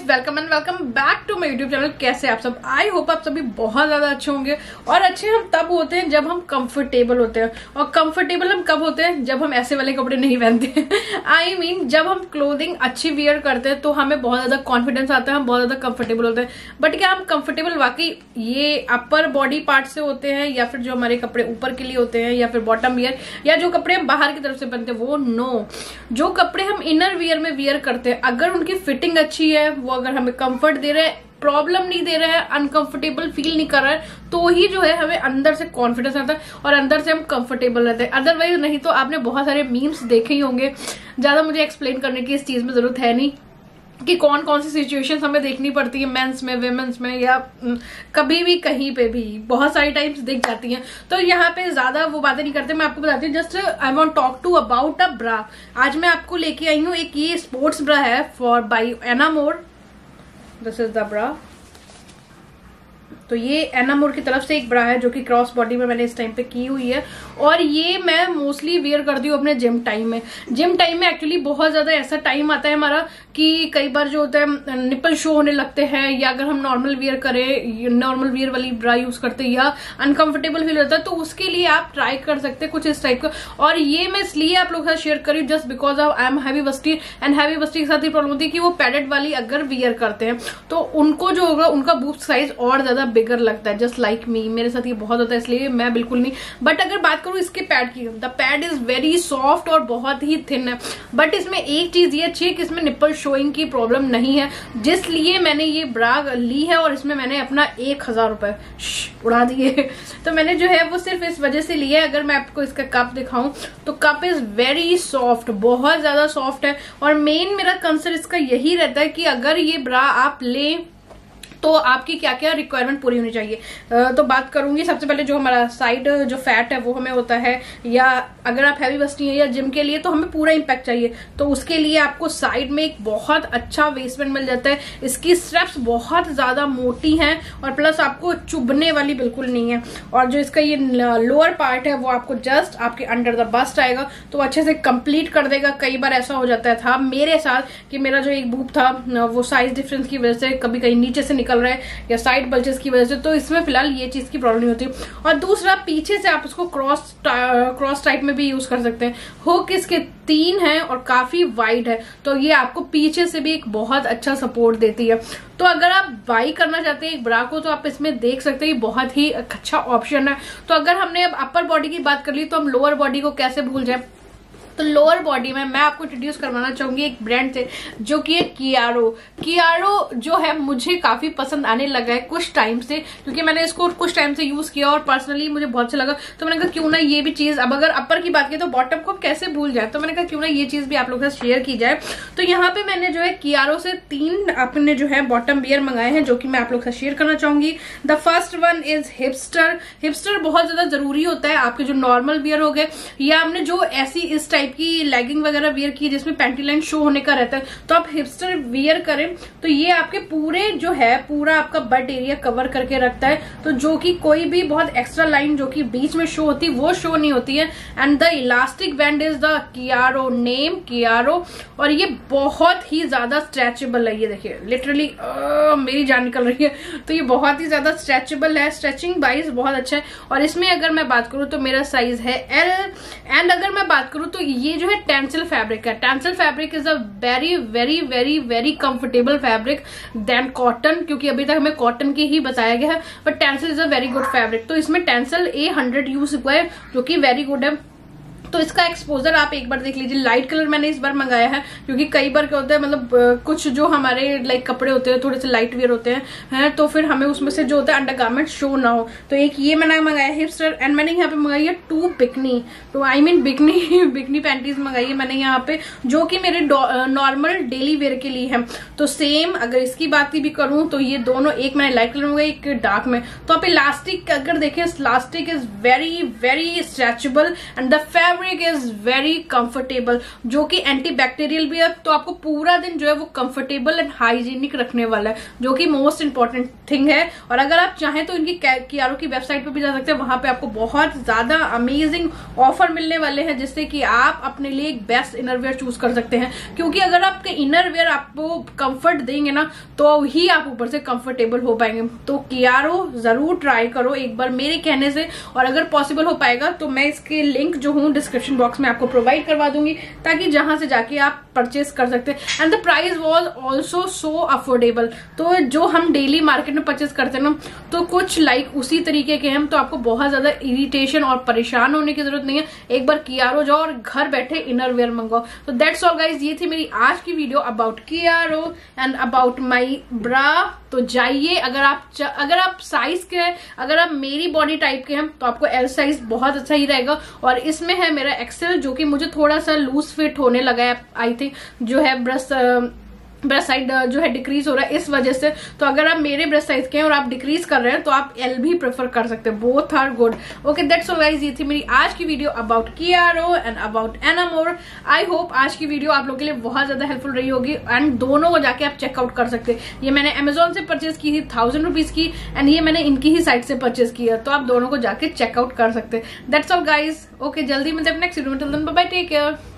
Welcome and welcome back to my YouTube channel. कैसे आप सब? आई होप आप सभी बहुत ज्यादा अच्छे होंगे। और अच्छे हम तब होते हैं जब हम कंफर्टेबल होते हैं, और कंफर्टेबल हम कब होते हैं? जब हम ऐसे वाले कपड़े नहीं पहनते आई मीन जब हम क्लोथिंग अच्छी वियर करते हैं तो हमें बहुत ज्यादा कॉन्फिडेंस आता है, हम बहुत ज्यादा कंफर्टेबल होते हैं। बट क्या हम कंफर्टेबल वाकई ये अपर बॉडी पार्ट से होते हैं, या फिर जो हमारे कपड़े ऊपर के लिए होते हैं, या फिर बॉटम वियर, या जो कपड़े हम बाहर की तरफ से पहनते हैं वो? नो, जो कपड़े हम इनर वियर में वियर करते हैं, अगर उनकी फिटिंग अच्छी है, वो अगर हमें कंफर्ट दे रहे हैं, प्रॉब्लम नहीं दे रहा है, अनकंफर्टेबल फील नहीं कर रहा है, तो ही जो है हमें अंदर से कॉन्फिडेंस आता है और अंदर से हम कंफर्टेबल रहते हैं। अदरवाइज नहीं तो आपने बहुत सारे मीम्स देखे ही होंगे। ज्यादा मुझे एक्सप्लेन करने की इस चीज में जरूरत है नहीं कि कौन कौन सी सिचुएशंस हमें देखनी पड़ती है, मेंस में, विमेंस में, या कभी भी कहीं पे भी बहुत सारी टाइम्स दिख जाती हैं। तो यहाँ पे ज्यादा वो बातें नहीं करते, मैं आपको बताती हूँ। Just I want talk to about a bra. आज मैं आपको लेके आई हूँ एक ये स्पोर्ट्स ब्रा है for by Enamor. This is the bra. तो ये एनामोर की तरफ से एक ब्रा है जो कि क्रॉस बॉडी में मैंने इस टाइम पे की हुई है, और ये मैं मोस्टली वेयर करती हूँ अपने जिम टाइम में। जिम टाइम में एक्चुअली बहुत ज्यादा ऐसा टाइम आता है हमारा कि कई बार जो होता है निपल शो होने लगते हैं, या अगर हम नॉर्मल वियर करें, नॉर्मल वियर वाली ब्रा यूज करते हैं, या अनकंफर्टेबल फील होता है, तो उसके लिए आप ट्राई कर सकते हैं कुछ इस टाइप का। और ये मैं इसलिए आप लोगों के साथ शेयर करी just because of I am heavy busty, and heavy busty के साथ ही प्रॉब्लम होती है कि वो पैडेड वाली अगर वियर करते हैं तो उनको जो होगा उनका बूस्ट साइज और ज्यादा बिगर लगता है, जस्ट लाइक मी। मेरे साथ ये बहुत होता है, इसलिए मैं बिल्कुल नहीं। बट अगर बात करूं इसके पैड की, the pad is very soft और बहुत ही थिन है। बट इसमें एक चीज ये अच्छी है कि इसमें निपल शोइंग की प्रॉब्लम नहीं है, जिसलिए मैंने ये ब्रा ली है। और इसमें मैंने अपना 1000 रुपए उड़ा दिए। तो मैंने जो है वो सिर्फ इस वजह से लिया है। अगर मैं आपको इसका कप दिखाऊं तो कप इज वेरी सॉफ्ट, बहुत ज्यादा सॉफ्ट है। और मेन मेरा कंसर्न इसका यही रहता है कि अगर ये ब्रा आप लें तो आपकी क्या क्या रिक्वायरमेंट पूरी होनी चाहिए। तो बात करूंगी सबसे पहले जो हमारा साइड जो फैट है वो हमें होता है, या अगर आप हैवी बस्टी है या जिम के लिए तो हमें पूरा इम्पैक्ट चाहिए। तो उसके लिए आपको साइड में एक बहुत अच्छा वेस्टबैंड मिल जाता है। इसकी स्ट्रैप्स बहुत ज्यादा मोटी हैं और प्लस आपको चुभने वाली बिल्कुल नहीं है। और जो इसका ये लोअर पार्ट है वो आपको जस्ट आपके अंडर द बस्ट आएगा, तो अच्छे से कंप्लीट कर देगा। कई बार ऐसा हो जाता था मेरे साथ कि मेरा जो एक बूब था वो साइज डिफरेंस की वजह से कभी कहीं नीचे से निकल रहा है, या साइड बल्जेस की वजह से, तो इसमें फिलहाल ये चीज की प्रॉब्लम नहीं होती। और दूसरा, पीछे से आप इसको क्रॉस टाइप में भी यूज कर सकते हैं। हुक इसके 3 हैं और काफी वाइड है, तो ये आपको पीछे से भी एक बहुत अच्छा सपोर्ट देती है। तो अगर आप बाई करना चाहते हैं एक ब्रा को तो आप इसमें देख सकते हैं, बहुत ही अच्छा ऑप्शन है। तो अगर हमने अब अपर बॉडी की बात कर ली तो हम लोअर बॉडी को कैसे भूल जाए। तो लोअर बॉडी में मैं आपको इंट्रोड्यूस करवाना चाहूंगी एक ब्रांड से, जो कि है कियारो। कियारो जो है मुझे काफी पसंद आने लगा है कुछ टाइम से, क्योंकि मैंने इसको कुछ टाइम से यूज किया और पर्सनली मुझे बहुत अच्छा लगा। तो मैंने कहा क्यों ना ये भी चीज, अब अगर अपर की बात की तो बॉटम को कैसे भूल जाए, तो मैंने कहा क्यों ना ये चीज भी आप लोगों के साथ शेयर की जाए। तो यहाँ पे मैंने जो है कियारो से 3 अपने जो है बॉटम वियर मंगाए हैं, जो कि मैं आप लोग के साथ शेयर करना चाहूंगी। The first one is hipster. Hipster बहुत ज्यादा जरूरी होता है आपके जो नॉर्मल वियर हो गए, या हमने जो ऐसी इस टाइप की लेगिंग वगैरह वियर की जिसमें पैंटी लाइन शो होने का रहता है, तो आप हिपस्टर वियर करें तो ये आपके पूरे जो है पूरा आपका बट एरिया कवर करके रखता है। तो जो कि कोई भी बहुत एक्स्ट्रा लाइन जो कि बीच में शो होती है वो शो नहीं होती है। And the elastic band is the Kiaro, name Kiaro. और ये बहुत ही ज्यादा स्ट्रेचेबल है, ये देखिए लिटरली मेरी जान निकल रही है। तो ये बहुत ही ज्यादा स्ट्रेचेबल है, स्ट्रेचिंग वाइज बहुत अच्छा है। और इसमें अगर मैं बात करूं तो मेरा साइज है L। एंड अगर मैं बात करूं तो ये जो है टेंसिल फैब्रिक है। Tencel fabric is a very very very very comfortable fabric then cotton, क्योंकि अभी तक हमें कॉटन की ही बताया गया है, but tencel is a very good fabric. तो इसमें टेंसिल A100 यूज हुआ है, जो कि वेरी गुड है। तो इसका एक्सपोजर आप एक बार देख लीजिए। लाइट कलर मैंने इस बार मंगाया है, क्योंकि कई बार क्या होता है, मतलब कुछ जो हमारे लाइक कपड़े होते हैं थोड़े से लाइट वेयर होते हैं, तो फिर हमें उसमें से जो होता है अंडरगारमेंट शो ना हो। तो एक ये मैंने मंगाया हिपस्टर, एंड मैंने यहाँ पे मंगाई है 2 बिकनी, तो आई मीन बिकनी पैंटीज मंगाई है मैंने यहाँ पे, जो कि मेरे नॉर्मल डेली वेयर के लिए है। तो सेम अगर इसकी बात भी करूं तो ये दोनों, एक मैंने लाइट कलर मंगाई, एक डार्क में। तो आप इलास्टिक अगर देखें, elastic is very very stretchable, and the fabric is very comfortable, जो कि एंटी बैक्टीरियल भी है, तो आपको पूरा दिन जो है वो कंफर्टेबल एंड हाइजीनिक रखने वाला है, जो कि मोस्ट इंपॉर्टेंट थिंग है। और अगर आप चाहें तो इनकी कियारो की वेबसाइट पे भी जा सकते हैं, वहां पे आपको बहुत ज्यादा अमेजिंग ऑफर मिलने वाले हैं, जिससे कि आप अपने लिए एक बेस्ट इनरवेयर चूज कर सकते हैं। क्योंकि अगर आपके इनरवेयर आपको कंफर्ट देंगे ना, तो ही आप ऊपर से कंफर्टेबल हो पाएंगे। तो कियारो जरूर ट्राई करो एक बार मेरे कहने से, और अगर पॉसिबल हो पाएगा तो मैं इसके लिंक जो हूँ डिस्क्रिप्शन बॉक्स में आपको प्रोवाइड करवा दूंगी, ताकि जहां से जाके आप परचेस कर सकते हैं। And the price was also so affordable. तो जो हम डेली मार्केट में परचेस करते हैं ना, तो कुछ लाइक उसी तरीके के हम, तो आपको बहुत ज्यादा इरिटेशन और परेशान होने की जरूरत नहीं है। एक बार कियारो जाओ और घर बैठे इनरवेयर मंगाओ। तो दैट्स ऑल गाइज, ये थी मेरी आज की video about Kiaro and about my bra. तो जाइए, अगर आप साइज के हैं, अगर आप मेरी बॉडी टाइप के हैं, तो आपको एल साइज बहुत अच्छा ही रहेगा। और इसमें है मेरा एक्सेल, जो कि मुझे थोड़ा सा लूज फिट होने लगा है, आई थिंक जो है ब्रेस्ट साइज जो है डिक्रीज हो रहा है इस वजह से। तो अगर आप मेरे ब्रेस्ट साइज के हैं और आप डिक्रीज कर रहे हैं, तो आप एल भी प्रेफर कर सकते हैं। Both are good. Okay, that's all guys, ये थी मेरी आज की video about Kiaro and about Enamor. I hope आज की वीडियो आप लोगों के लिए बहुत ज्यादा हेल्पफुल रही होगी, एंड दोनों को जाके आप चेकआउट कर सकते हैं। ये मैंने अमेजोन से परचेज की थी 1000 रुपीज की, एंड ये मैंने इनकी ही साइट से परचेज की है, तो आप दोनों को जाके चेकआउट कर सकते हैं। That's all guys. ओके, जल्दी मिलते हैं नेक्स्ट वीडियो में। Till then bye bye, take care.